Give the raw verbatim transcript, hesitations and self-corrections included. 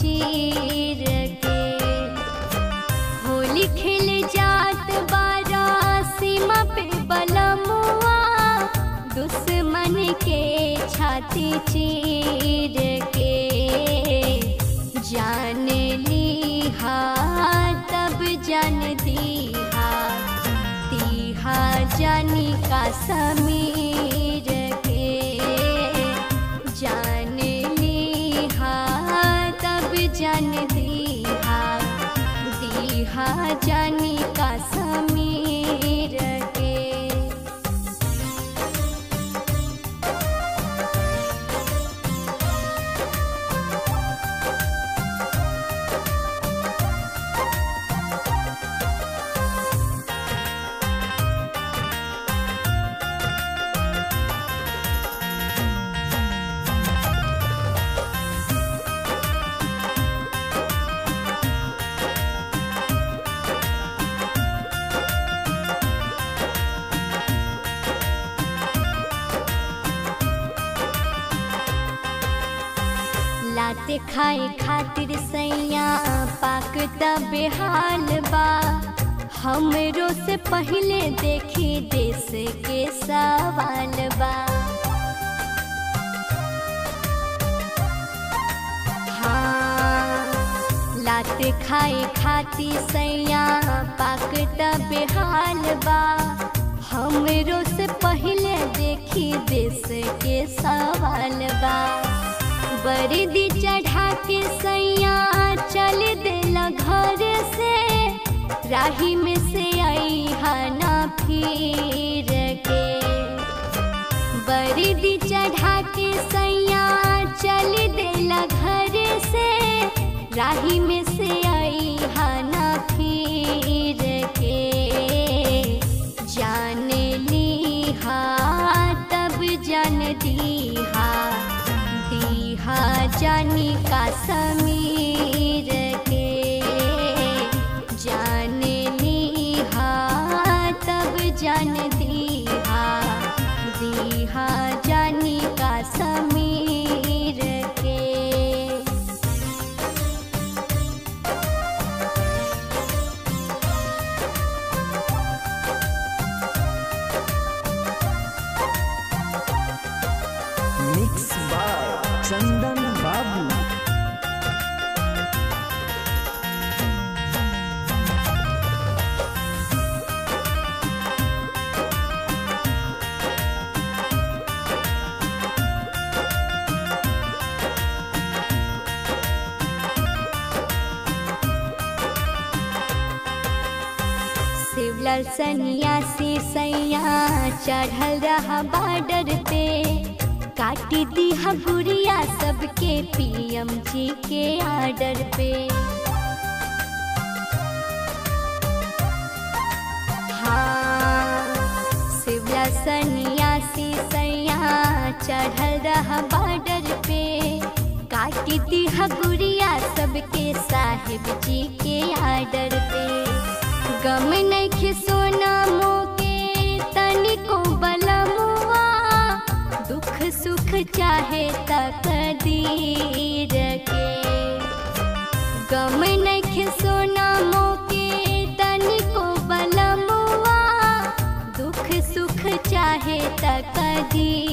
चीर के। होली खेल जात बारा सीमा पे बलमुआ, दुश्मन के छाती चीर के। जान लीहा तब जान दीहा, दीहा जानी का समीर के। जान लीहा तब जान दीहा, दीहा जानी का समीर के। लाते खाए खातिर सैया पाक तबे हाल बा, हमरो से पहले देखी देश के सवाल बा। हाँ लाते खाए खातिर सैया पाक तबे हाल बा, हमरो से पहले देखी देश के सवाल बा। वर्दी चढ़ा के सैया चल देला घर से, राही में से आई ना फिर के। वर्दी चढ़ा के सैया चल देला घर से, राही में से आई ना फिर के। जान लीहा तब जान दीहा, दीहा जानी का समीर के। जान लीहा तब जान दीहा, दीहा जानी का समीर के। मिक्स बाय चंदन बाबू। शिवलाल सन्यासी सैया चढ़ल रहा बॉर्डर पे, काटी दीहा गुड़िया सबके पीएम जी के आर्डर पे। हाँ शिवलाल सन्यासी सैया चढ़ल रहा बॉर्डर पे, काटी दीहा गुड़िया सबके साहिब जी के आर्डर पे। गम नइखे सोना मोके तनिको बलमुआ, दुख सुख चाहे तकदीर के। गम नइखे सोना मोके तनिको बलमुआ, दुख सुख चाहे तकदीर